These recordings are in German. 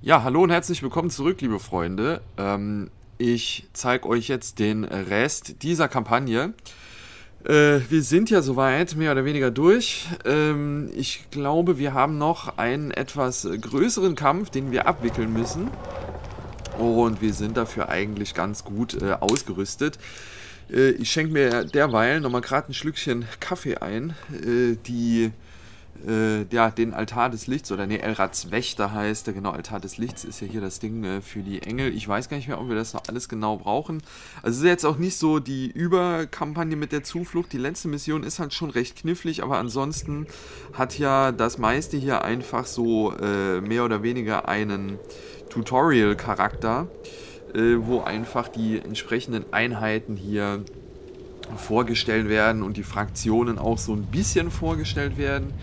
Ja, hallo und herzlich willkommen zurück, liebe Freunde. Ich zeige euch jetzt den Rest dieser Kampagne. Wir sind ja soweit mehr oder weniger durch. Ich glaube, wir haben noch einen etwas größeren Kampf, den wir abwickeln müssen. Und wir sind dafür eigentlich ganz gut ausgerüstet. Ich schenke mir derweil nochmal gerade ein Schlückchen Kaffee ein, ja, den Altar des Lichts, oder ne, Elrads Wächter heißt der, genau, Altar des Lichts ist ja hier das Ding für die Engel. Ich weiß gar nicht mehr, ob wir das noch alles genau brauchen. Also es ist jetzt auch nicht so die Überkampagne mit der Zuflucht. Die letzte Mission ist halt schon recht knifflig, aber ansonsten hat ja das meiste hier einfach so mehr oder weniger einen Tutorial-Charakter, wo einfach die entsprechenden Einheiten hier vorgestellt werden und die Fraktionen auch so ein bisschen vorgestellt werden.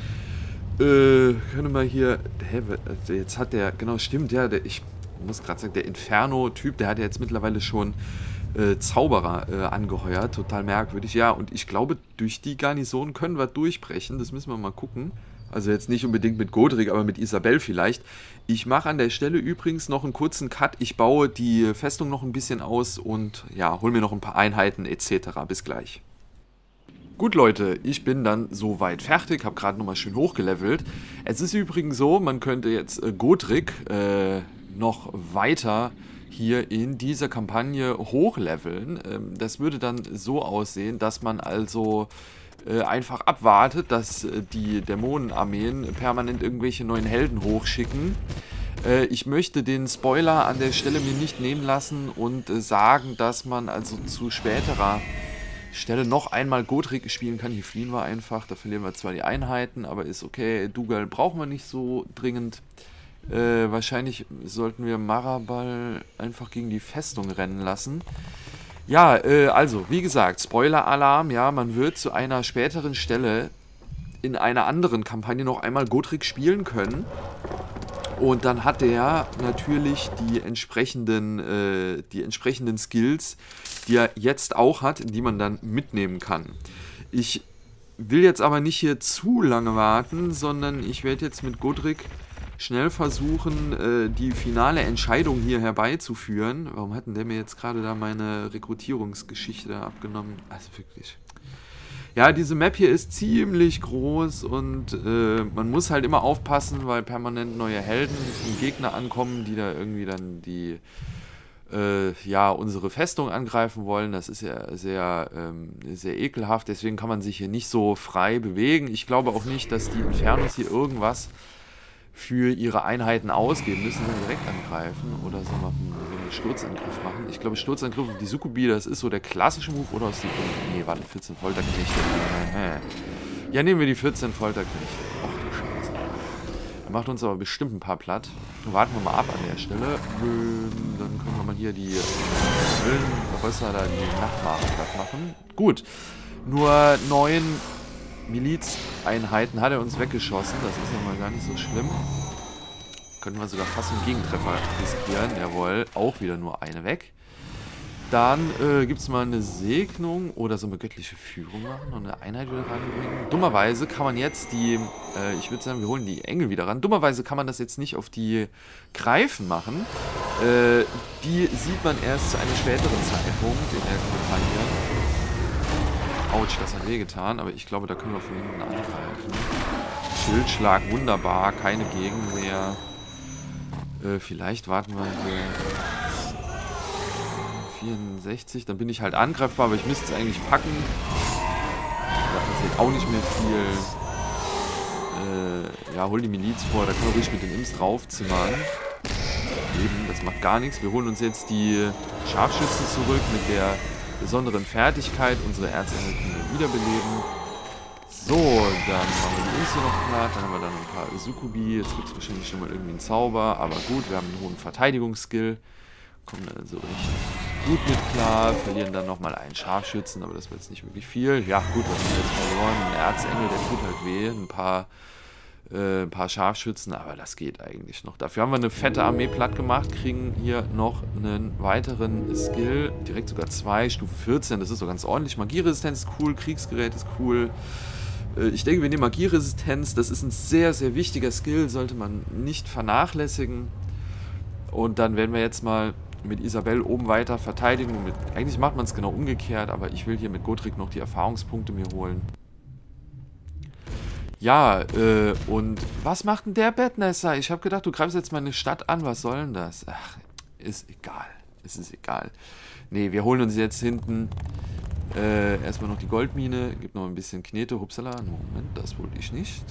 Können wir hier. Hä, jetzt hat der. Genau, stimmt, ja. Ich muss gerade sagen, der Inferno-Typ, der hat ja jetzt mittlerweile schon Zauberer angeheuert. Total merkwürdig. Ja, und ich glaube, durch die Garnison können wir durchbrechen. Das müssen wir mal gucken. Also jetzt nicht unbedingt mit Godric, aber mit Isabel vielleicht. Ich mache an der Stelle übrigens noch einen kurzen Cut. Ich baue die Festung noch ein bisschen aus und ja, hol mir noch ein paar Einheiten etc. Bis gleich. Gut, Leute, ich bin dann soweit fertig, habe gerade nochmal schön hochgelevelt. Es ist übrigens so, man könnte jetzt Godric noch weiter hier in dieser Kampagne hochleveln. Das würde dann so aussehen, dass man also einfach abwartet, dass die Dämonenarmeen permanent irgendwelche neuen Helden hochschicken. Ich möchte den Spoiler an der Stelle mir nicht nehmen lassen und sagen, dass man also zu späterer Stelle noch einmal Godric spielen kann. Hier fliehen wir einfach, da verlieren wir zwar die Einheiten, aber ist okay. Dougal brauchen wir nicht so dringend. Wahrscheinlich sollten wir Marabal einfach gegen die Festung rennen lassen. Ja, also, wie gesagt, Spoiler-Alarm, ja, man wird zu einer späteren Stelle in einer anderen Kampagne noch einmal Godric spielen können. Und dann hat er natürlich die entsprechenden Skills, die er jetzt auch hat, die man dann mitnehmen kann. Ich will jetzt aber nicht hier zu lange warten, sondern ich werde jetzt mit Godric schnell versuchen, die finale Entscheidung hier herbeizuführen. Warum hat denn der mir jetzt gerade da meine Rekrutierungsgeschichte abgenommen? Also wirklich. Ja, diese Map hier ist ziemlich groß und man muss halt immer aufpassen, weil permanent neue Helden und Gegner ankommen, die da irgendwie dann die, ja, unsere Festung angreifen wollen. Das ist ja sehr, sehr ekelhaft, deswegen kann man sich hier nicht so frei bewegen. Ich glaube auch nicht, dass die Infernos hier irgendwas für ihre Einheiten ausgeben müssen, wenn wir direkt angreifen oder so mal einen Sturzangriff machen. Ich glaube, Sturzangriff auf die Sukubi, das ist so der klassische Move, oder aus die... Nee, warte, 14 Folterknechte. Ja, nehmen wir die 14 Folterknechte. Ach du Scheiße. Er macht uns aber bestimmt ein paar platt. Warten wir mal ab an der Stelle. Dann können wir mal hier die Höllenrösser da die Nachtmare platt machen. Gut. Nur 9 Milizeinheiten hat er uns weggeschossen. Das ist ja mal gar nicht so schlimm. Können wir sogar fast einen Gegentreffer riskieren. Jawohl, auch wieder nur eine weg. Dann gibt es mal eine Segnung oder so eine göttliche Führung machen und eine Einheit wieder ranbringen. Dummerweise kann man jetzt die, ich würde sagen, wir holen die Engel wieder ran. Dummerweise kann man das jetzt nicht auf die Greifen machen. Die sieht man erst zu einem späteren Zeitpunkt in der Kampagne. Autsch, das hat wehgetan, aber ich glaube, da können wir von hinten angreifen. Schildschlag, wunderbar, keine Gegenwehr. Vielleicht warten wir hier. 64, dann bin ich halt angreifbar, aber ich müsste es eigentlich packen. Da passiert auch nicht mehr viel. Ja, hol die Miliz vor, da können wir ruhig mit den Imps draufzimmern. Eben, das macht gar nichts. Wir holen uns jetzt die Scharfschützen zurück mit der besonderen Fertigkeit. Unsere Erzengel können wir wiederbeleben. So, dann machen wir die Imps hier noch platt. Dann haben wir dann ein paar Sukubi. Jetzt gibt es wahrscheinlich schon mal irgendwie einen Zauber. Aber gut, wir haben einen hohen Verteidigungsskill. Kommen dann so richtig gut mit klar. Verlieren dann nochmal einen Scharfschützen, aber das wird jetzt nicht wirklich viel. Ja, gut, was haben wir jetzt verloren? Ein Erzengel, der tut halt weh. Ein paar Scharfschützen, aber das geht eigentlich noch. Dafür haben wir eine fette Armee platt gemacht, kriegen hier noch einen weiteren Skill, direkt sogar 2, Stufe 14, das ist so ganz ordentlich. Magieresistenz ist cool, Kriegsgerät ist cool. Ich denke, wir nehmen Magieresistenz, das ist ein sehr, sehr wichtiger Skill, sollte man nicht vernachlässigen. Und dann werden wir jetzt mal mit Isabel oben weiter verteidigen. Eigentlich macht man es genau umgekehrt, aber ich will hier mit Gotrek noch die Erfahrungspunkte mir holen. Ja, und was macht denn der Bettnässer? Ich habe gedacht, du greifst jetzt mal eine Stadt an. Was soll denn das? Ach, ist egal. Es ist egal. Nee, wir holen uns jetzt hinten erstmal noch die Goldmine. Gibt noch ein bisschen Knete. Hupsala, Moment, das wollte ich nicht.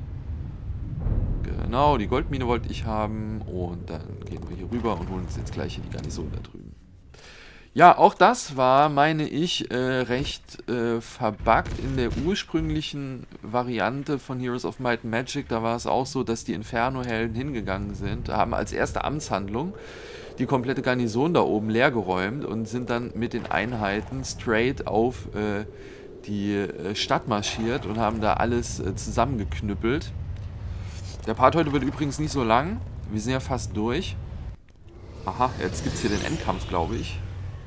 Genau, die Goldmine wollte ich haben. Und dann gehen wir hier rüber und holen uns jetzt gleich hier die Garnison da drüben. Ja, auch das war, meine ich, recht verbuggt in der ursprünglichen Variante von Heroes of Might and Magic. Da war es auch so, dass die Inferno-Helden hingegangen sind, haben als erste Amtshandlung die komplette Garnison da oben leergeräumt und sind dann mit den Einheiten straight auf die Stadt marschiert und haben da alles zusammengeknüppelt. Der Part heute wird übrigens nicht so lang. Wir sind ja fast durch. Aha, jetzt gibt es hier den Endkampf, glaube ich.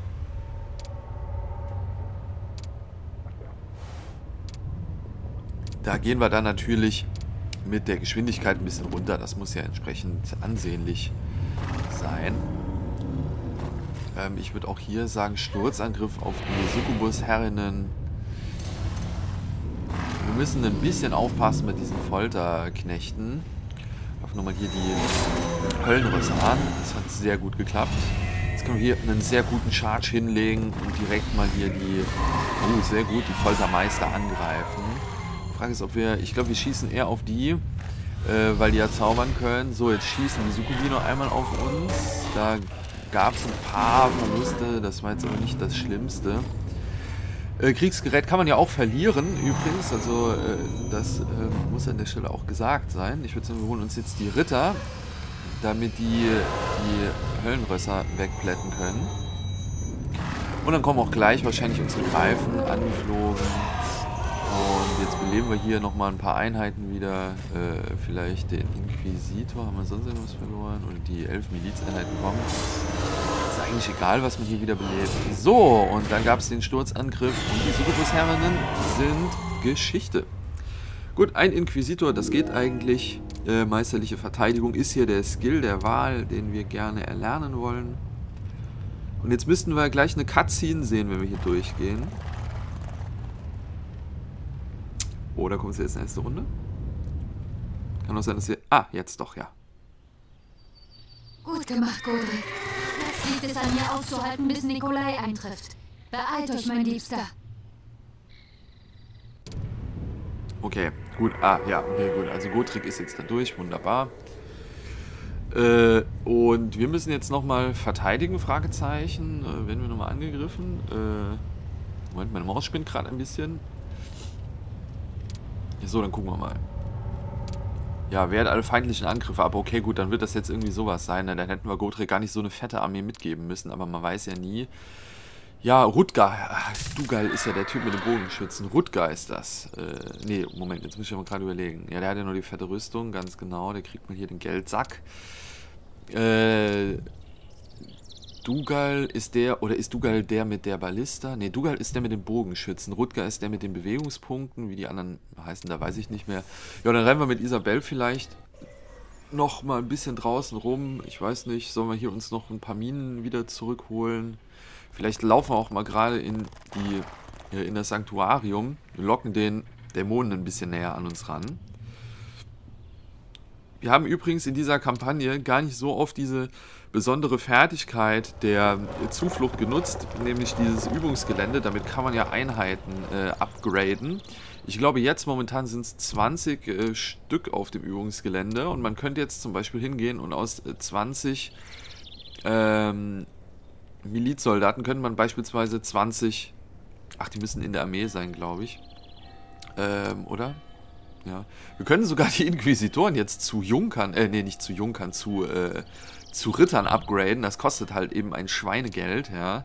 Da gehen wir dann natürlich mit der Geschwindigkeit ein bisschen runter. Das muss ja entsprechend ansehnlich sein. Ich würde auch hier sagen, Sturzangriff auf die Succubus-Herrinnen. Wir müssen ein bisschen aufpassen mit diesen Folterknechten. Auf nochmal hier die Höllenrösser an. Das hat sehr gut geklappt. Jetzt können wir hier einen sehr guten Charge hinlegen und direkt mal hier die, sehr gut, die Foltermeister angreifen. Die Frage ist, ob wir, ich glaube, wir schießen eher auf die, weil die ja zaubern können. So, jetzt schießen die Succubi noch einmal auf uns. Da gab es ein paar Verluste, das war jetzt aber nicht das Schlimmste. Kriegsgerät kann man ja auch verlieren, übrigens, also das muss an der Stelle auch gesagt sein. Ich würde sagen, wir holen uns jetzt die Ritter, damit die Höllenrösser wegplätten können. Und dann kommen auch gleich wahrscheinlich unsere Greifen angeflogen. Und jetzt beleben wir hier nochmal ein paar Einheiten wieder. Vielleicht den Inquisitor, haben wir sonst irgendwas verloren? Oder die 11 Milizeinheiten kommen. Ist eigentlich egal, was man hier wieder belebt. So, und dann gab es den Sturzangriff und die Succubus-Herrinnen sind Geschichte. Gut, ein Inquisitor, das geht eigentlich. Meisterliche Verteidigung ist hier der Skill der Wahl, den wir gerne erlernen wollen. Und jetzt müssten wir gleich eine Cutscene sehen, wenn wir hier durchgehen. Oder kommt es jetzt in die nächste Runde? Kann auch sein, dass wir... Ah, jetzt doch, ja. Gut gemacht, Godric. Jetzt liegt es an mir auszuhalten, bis Nikolai eintrifft. Beeilt euch, mein Liebster. Okay, gut. Ah, ja, okay, gut. Also Gotrek ist jetzt da durch, wunderbar. Und wir müssen jetzt nochmal verteidigen, Fragezeichen. Werden wir nochmal angegriffen? Moment, meine Maus spinnt gerade ein bisschen. So, dann gucken wir mal. Ja, wehrt alle feindlichen Angriffe ab. Okay, gut, dann wird das jetzt irgendwie sowas sein. Dann hätten wir Gotrek gar nicht so eine fette Armee mitgeben müssen, aber man weiß ja nie. Ja, Rutger. Dugal ist ja der Typ mit dem Bogenschützen. Rutger ist das. Nee, Moment, jetzt muss ich mal gerade überlegen. Ja, der hat ja nur die fette Rüstung, ganz genau. Der kriegt mal hier den Geldsack. Dugal ist der, oder ist Dugal der mit der Ballista? Ne, Dugal ist der mit den Bogenschützen. Rutger ist der mit den Bewegungspunkten. Wie die anderen heißen, da weiß ich nicht mehr. Ja, dann rennen wir mit Isabel vielleicht noch mal ein bisschen draußen rum. Ich weiß nicht, sollen wir hier uns noch ein paar Minen wieder zurückholen? Vielleicht laufen wir auch mal gerade in das Sanktuarium. Wir locken den Dämonen ein bisschen näher an uns ran. Wir haben übrigens in dieser Kampagne gar nicht so oft diese besondere Fertigkeit der Zuflucht genutzt, nämlich dieses Übungsgelände. Damit kann man ja Einheiten upgraden. Ich glaube, jetzt momentan sind es 20 Stück auf dem Übungsgelände und man könnte jetzt zum Beispiel hingehen und aus 20 Milizsoldaten könnte man beispielsweise 20... Ach, die müssen in der Armee sein, glaube ich. Oder? Ja. Wir können sogar die Inquisitoren jetzt zu Junkern, nee, nicht zu Junkern, zu Rittern upgraden. Das kostet halt eben ein Schweinegeld, ja.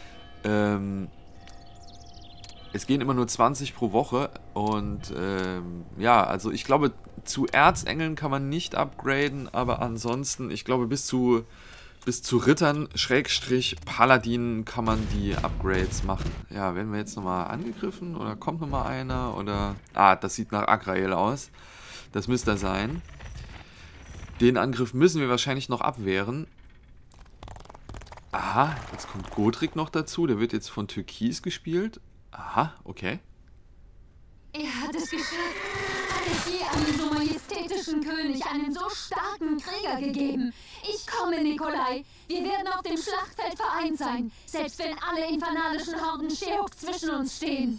Es gehen immer nur 20 pro Woche und ja, also ich glaube, zu Erzengeln kann man nicht upgraden, aber ansonsten, ich glaube, bis zu Rittern, Schrägstrich, Paladinen kann man die Upgrades machen. Ja, werden wir jetzt nochmal angegriffen oder kommt nochmal einer oder... Ah, das sieht nach Agrael aus. Das müsste er sein. Den Angriff müssen wir wahrscheinlich noch abwehren. Aha, jetzt kommt Godric noch dazu. Der wird jetzt von Türkis gespielt. Aha, okay. Er hat es geschafft. Hat es je einen so majestätischen König, einen so starken Krieger gegeben? Ich komme, Nikolai. Wir werden auf dem Schlachtfeld vereint sein, selbst wenn alle infernalischen Horden Sheok zwischen uns stehen.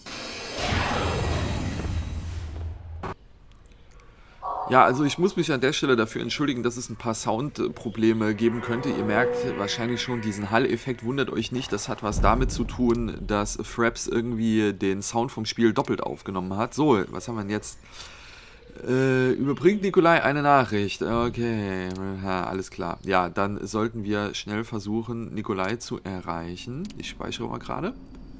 Ja, also ich muss mich an der Stelle dafür entschuldigen, dass es ein paar Soundprobleme geben könnte. Ihr merkt wahrscheinlich schon diesen Hall-Effekt, wundert euch nicht. Das hat was damit zu tun, dass Fraps irgendwie den Sound vom Spiel doppelt aufgenommen hat. So, was haben wir denn jetzt? Überbringt Nikolai eine Nachricht. Okay, ja, alles klar. Ja, dann sollten wir schnell versuchen, Nikolai zu erreichen. Ich speichere mal gerade.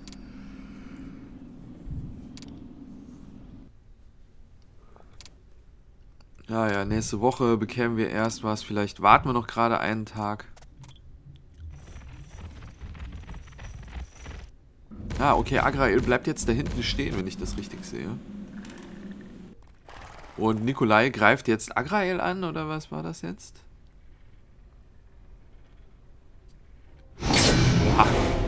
Ja, nächste Woche bekämen wir erst was. Vielleicht warten wir noch gerade einen Tag. Ah, okay, Agrael bleibt jetzt da hinten stehen, wenn ich das richtig sehe. Und Nikolai greift jetzt Agrael an, oder was war das jetzt? Oha.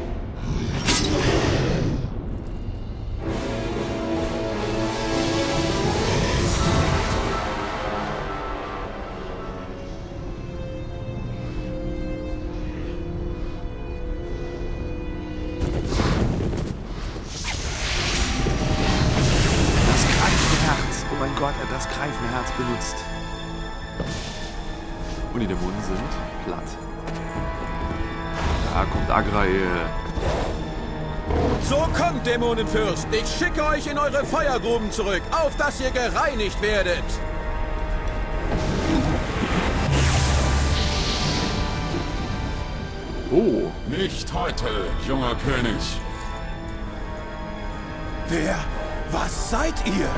Gott, er hat das Greifenherz benutzt. Und die Dämonen sind platt. Da kommt Agrael. So kommt, Dämonenfürst! Ich schicke euch in eure Feuergruben zurück, auf dass ihr gereinigt werdet! Oh. Nicht heute, junger König. Wer? Was seid ihr?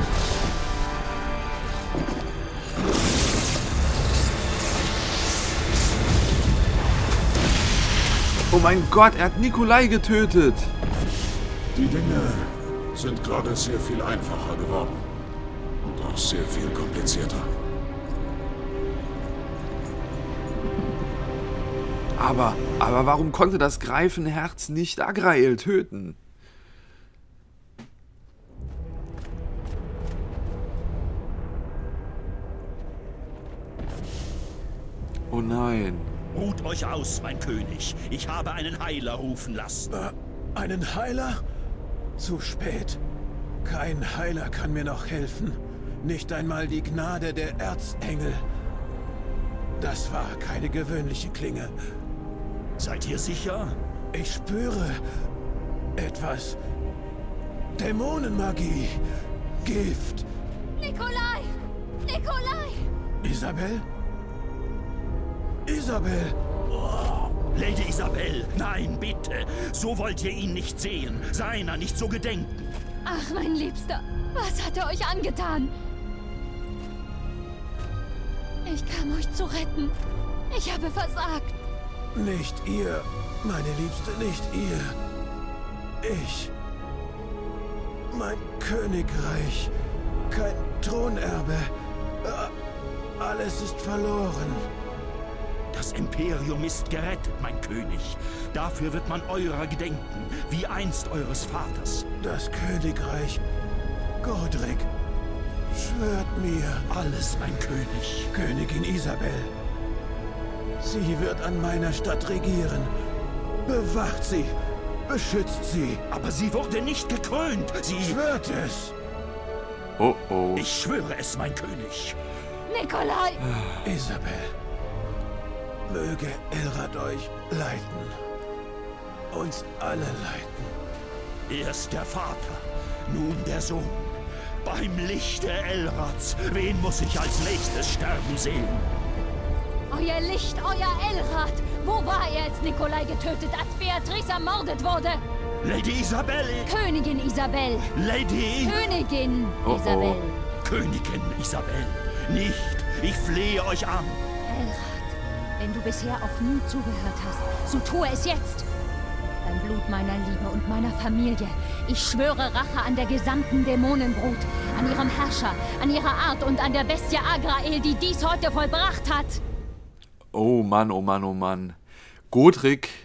Oh mein Gott, er hat Nikolai getötet. Die Dinge sind gerade sehr viel einfacher geworden. Und auch sehr viel komplizierter. Aber warum konnte das Greifenherz nicht Agrael töten? Oh nein. Ruht euch aus, mein König. Ich habe einen Heiler rufen lassen. Einen Heiler? Zu spät. Kein Heiler kann mir noch helfen. Nicht einmal die Gnade der Erzengel. Das war keine gewöhnliche Klinge. Seid ihr sicher? Ich spüre etwas. Dämonenmagie. Gift. Nikolai! Nikolai! Isabel? Isabel! Lady Isabel, nein, bitte. So wollt ihr ihn nicht sehen. Seiner nicht so gedenken. Ach, mein Liebster, was hat er euch angetan? Ich kam euch zu retten. Ich habe versagt. Nicht ihr, meine Liebste, nicht ihr. Ich. Mein Königreich. Kein Thronerbe. Alles ist verloren. Das Imperium ist gerettet, mein König. Dafür wird man eurer gedenken, wie einst eures Vaters. Das Königreich. Godric. Schwört mir. Alles, mein König. Königin Isabel. Sie wird an meiner Stadt regieren. Bewacht sie. Beschützt sie. Aber sie wurde nicht gekrönt. Sie... Schwört es. Oh oh. Ich schwöre es, mein König. Nikolai! Isabel. Möge Elrad euch leiten. Uns alle leiten. Erst der Vater, nun der Sohn. Beim Lichte Elrads, wen muss ich als nächstes sterben sehen? Euer Licht, euer Elrad! Wo war er, als Nikolai getötet, als Beatrice ermordet wurde? Lady Isabel! Königin Isabel! Lady... Königin Oh, oh. Isabel! Königin Isabel! Nicht! Ich flehe euch an! Elrad, wenn du bisher auch nie zugehört hast, so tue es jetzt! Beim Blut meiner Liebe und meiner Familie. Ich schwöre Rache an der gesamten Dämonenbrut, an ihrem Herrscher, an ihrer Art und an der Bestie Agrael, die dies heute vollbracht hat. Oh Mann, oh Mann, oh Mann. Godric,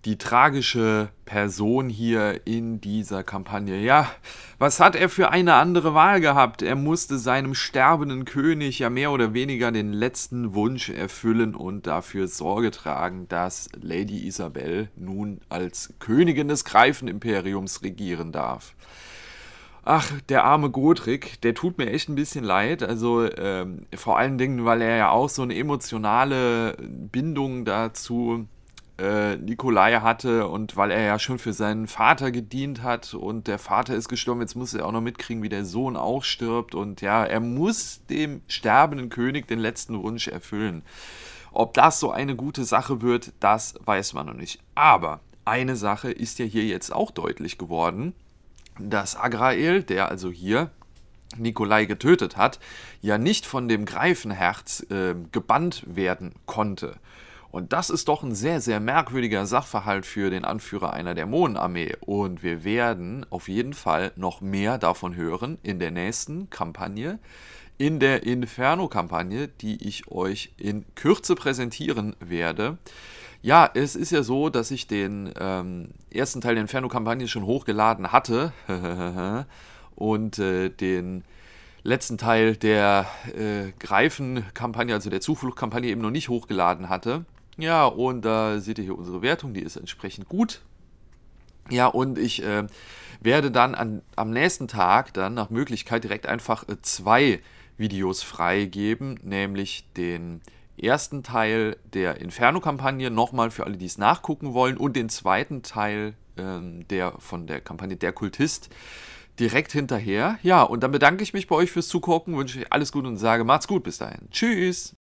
die tragische Person hier in dieser Kampagne. Ja, was hat er für eine andere Wahl gehabt? Er musste seinem sterbenden König ja mehr oder weniger den letzten Wunsch erfüllen und dafür Sorge tragen, dass Lady Isabel nun als Königin des Greifenimperiums regieren darf. Ach, der arme Godric, der tut mir echt ein bisschen leid. Also vor allen Dingen, weil er ja auch so eine emotionale Bindung dazu Nikolai hatte und weil er ja schon für seinen Vater gedient hat und der Vater ist gestorben, jetzt muss er auch noch mitkriegen, wie der Sohn auch stirbt und ja, er muss dem sterbenden König den letzten Wunsch erfüllen. Ob das so eine gute Sache wird, das weiß man noch nicht. Aber eine Sache ist ja hier jetzt auch deutlich geworden, dass Agrael, der also hier Nikolai getötet hat, ja nicht von dem Greifenherz gebannt werden konnte. Und das ist doch ein sehr, sehr merkwürdiger Sachverhalt für den Anführer einer Dämonenarmee. Und wir werden auf jeden Fall noch mehr davon hören in der nächsten Kampagne, in der Inferno-Kampagne, die ich euch in Kürze präsentieren werde. Ja, es ist ja so, dass ich den ersten Teil der Inferno-Kampagne schon hochgeladen hatte und den letzten Teil der Greifen-Kampagne, also der Zufluchtkampagne, eben noch nicht hochgeladen hatte. Ja, und da seht ihr hier unsere Wertung, die ist entsprechend gut. Ja, und ich werde dann am nächsten Tag dann nach Möglichkeit direkt einfach 2 Videos freigeben, nämlich den ersten Teil der Inferno-Kampagne, nochmal für alle, die es nachgucken wollen, und den zweiten Teil von der Kampagne Der Kultist direkt hinterher. Ja, und dann bedanke ich mich bei euch fürs Zugucken, wünsche euch alles Gute und sage, macht's gut bis dahin. Tschüss!